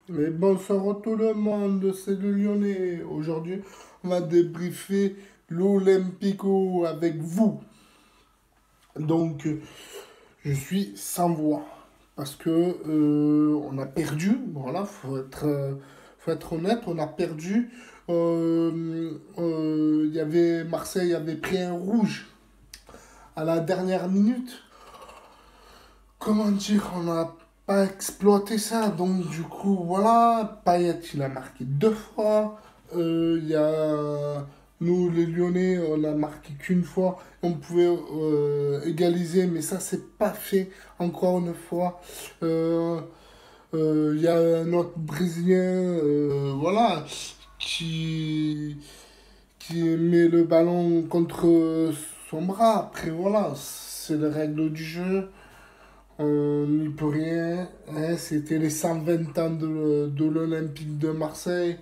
Mais bonsoir à tout le monde, c'est le Lyonnais. Aujourd'hui, on va débriefer l'Olympico avec vous. Donc, je suis sans voix parce que on a perdu. Voilà, faut être honnête, on a perdu. Il y avait Marseille avait pris un rouge à la dernière minute. Comment dire, on n'a pas exploité ça. Donc, du coup, voilà. Payet, il a marqué deux fois. Il y a. Nous, les Lyonnais, on a marqué qu'une fois. On pouvait égaliser, mais ça, c'est pas fait. Encore une fois. Euh, il y a un autre Brésilien, voilà, qui, qui met le ballon contre son bras. Après, voilà, c'est les règles du jeu. On n'y peut rien. Hein, c'était les 120 ans de l'Olympique de Marseille.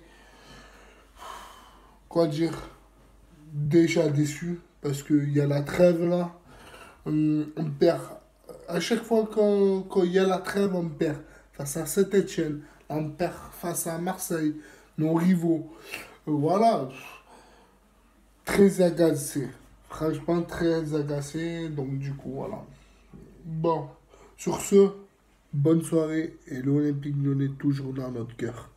Quoi dire? Déjà déçu parce qu'il y a la trêve là. On perd. À chaque fois quand il y a la trêve, on perd. Face à Saint-Etienne, on perd face à Marseille, nos rivaux. Voilà, très agacé. Franchement, très agacé. Donc, du coup, voilà. Bon, sur ce, bonne soirée et l'Olympique Lyonnais toujours dans notre cœur.